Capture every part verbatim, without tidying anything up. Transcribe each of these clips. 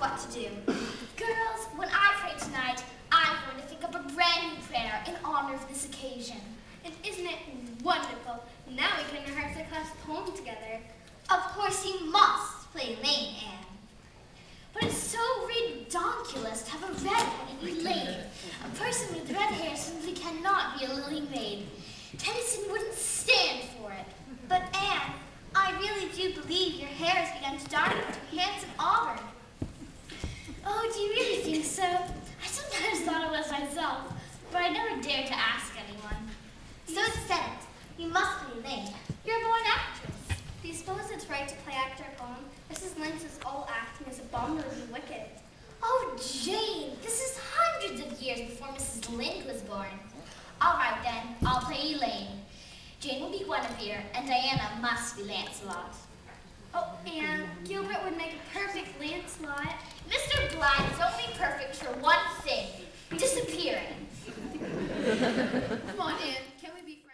what to do. Girls, when I pray tonight, I'm going to think up a brand new prayer in honor of this occasion. And isn't it wonderful? Now we can rehearse a class poem together. Of course you must play Lynde, Anne. But it's so redonkulous to have a redheaded Elaine. A person with red hair simply cannot be a lily maid. Tennyson wouldn't stand for it. But Anne, I really do believe your hair has begun to darken into handsome auburn. Oh, do you really think so? I sometimes thought it was myself, but I never dared to ask anyone. So it's settled. You must play Lynde. You're a born actress. Do you suppose it's right to play actor at home? Missus Lynde says all acting is abominably wicked. Oh, Jane, this is hundreds of years before Missus Lynde was born. All right, then, I'll play Elaine. Jane will be Guinevere, and Diana must be Lancelot. Oh, and Gilbert would make a perfect Lancelot. Mister Blythe is only perfect for one thing, disappearing. Come on, Anne, can we be friends?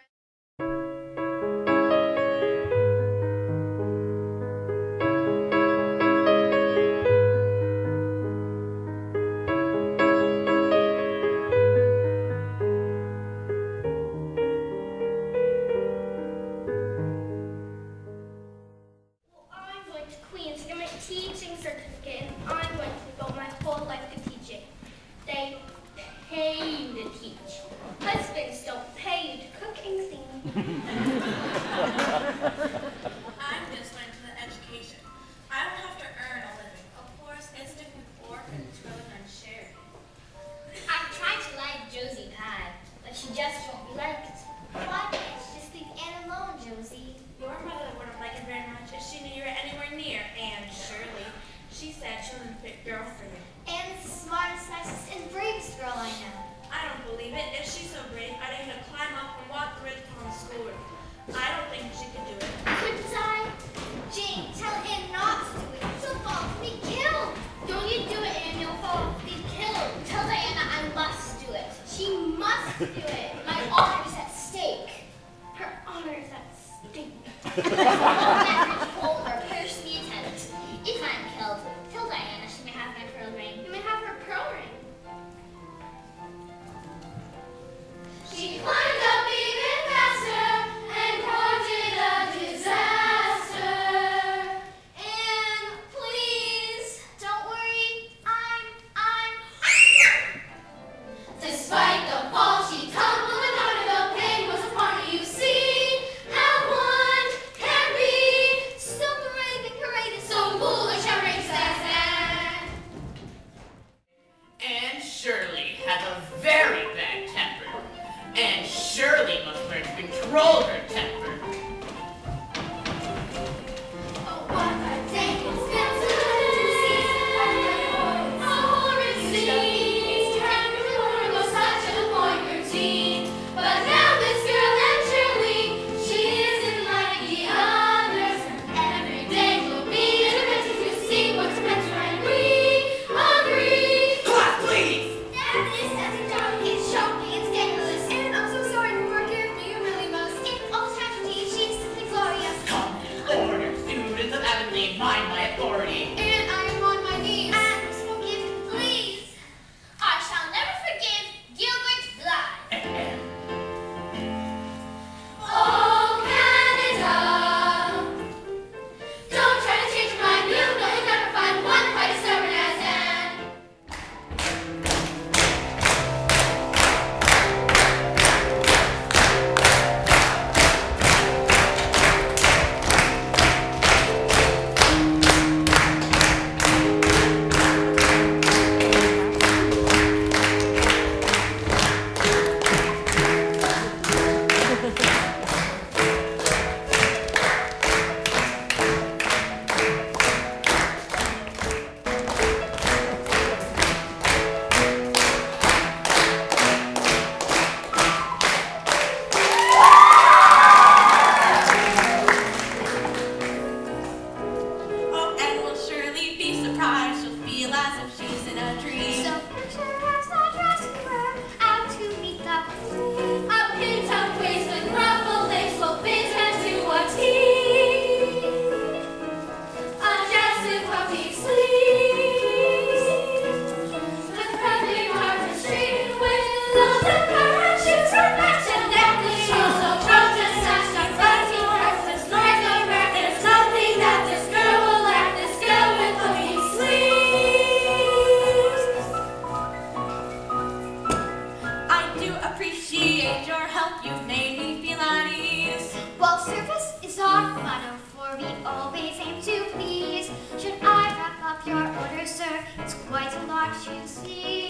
appreciate your help. You've made me feel at ease. Well, service is our motto, for we always aim to please. Should I wrap up your order, sir? It's quite a lot, you see.